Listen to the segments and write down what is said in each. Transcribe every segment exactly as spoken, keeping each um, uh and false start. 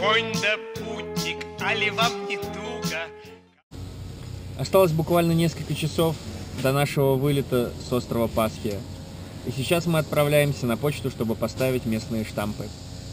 Конь да путник, али вам не туго? Осталось буквально несколько часов до нашего вылета с острова Пасхия. И сейчас мы отправляемся на почту, чтобы поставить местные штампы.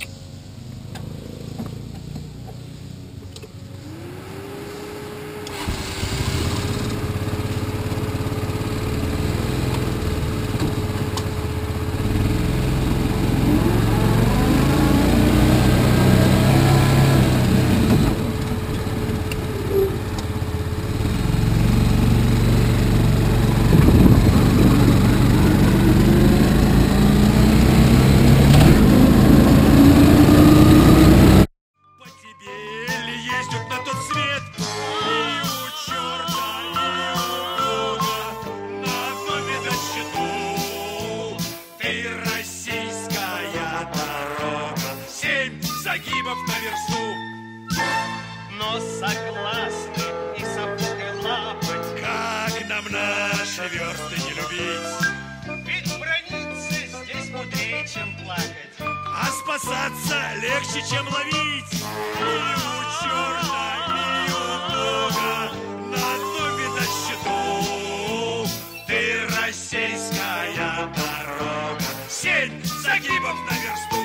Загибов на версту, но согласны и сапогой лапать. Как нам наши версты не любить? Ведь браниться здесь мудрее, чем плакать, а спасаться легче, чем ловить. И у черта, и у бога на одном вида счету. Ты российская дорога, семь загибов на версту.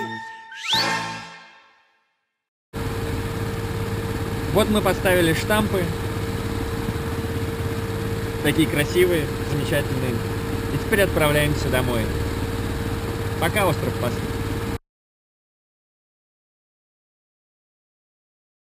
Вот мы поставили штампы, такие красивые, замечательные, и теперь отправляемся домой. Пока, остров Пасхи.